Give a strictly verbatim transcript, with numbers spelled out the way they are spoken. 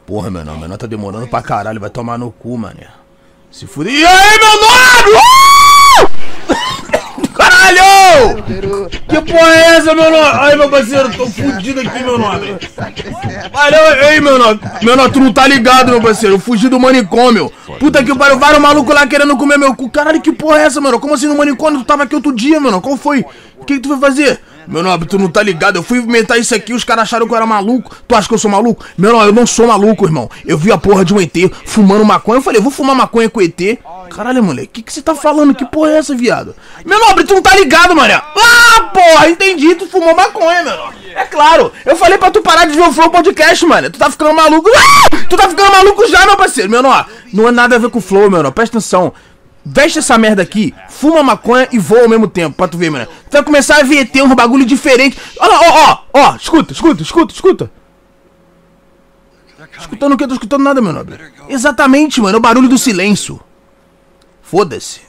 Porra, menor, menor tá demorando pra caralho, vai tomar no cu, mané. Se fuder. E aí, meu nome? Uh! Caralho! Que porra é essa, meu nome? Ai, meu parceiro, tô fudido aqui, meu nome. Valeu, ei, meu nome. Meu nome, tu não tá ligado, meu parceiro. Eu fugi do manicômio. Puta que pariu, vários malucos lá querendo comer meu cu. Caralho, que porra é essa, meu nome? Como assim no manicômio? Tu tava aqui outro dia, meu nome. Qual foi? O que, que tu foi fazer? Meu nome, tu não tá ligado, eu fui inventar isso aqui, os caras acharam que eu era maluco. Tu acha que eu sou maluco? Meu nome, eu não sou maluco, irmão. Eu vi a porra de um E T fumando maconha, eu falei, vou fumar maconha com o E T. Caralho, moleque, o que que você tá falando? Que porra é essa, viado? Meu nobre, tu não tá ligado, mané. Ah, porra, entendi, tu fumou maconha, meu nome. É claro, eu falei pra tu parar de ver o Flow Podcast, mano. Tu tá ficando maluco. Ah, tu tá ficando maluco já, meu parceiro. Meu nome, não é nada a ver com o Flow, meu nome, presta atenção. Veste essa merda aqui, fuma maconha e voa ao mesmo tempo, pra tu ver, mano. Tu vai começar a ver ter um bagulho diferente. Olha lá, ó, ó, ó, escuta, escuta, escuta, escuta. Escutando o que? Eu tô escutando nada, meu nobre. Exatamente, mano, é o barulho do silêncio. Foda-se.